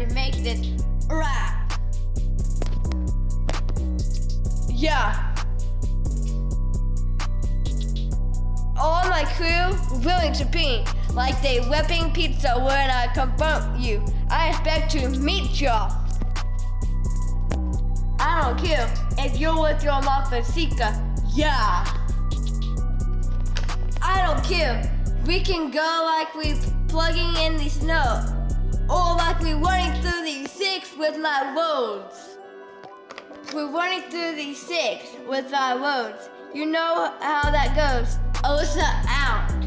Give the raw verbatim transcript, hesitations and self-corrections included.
to make this rap. Yeah. All my crew willing to be like they whipping pizza when I confront you. I expect to meet y'all. I don't care if you're with your mother seeker. Yeah. I don't care. We can go like we plugging in the snow, or like we running through the six with my roads. We're running through the six with our roads. You know how that goes. Alyssa out.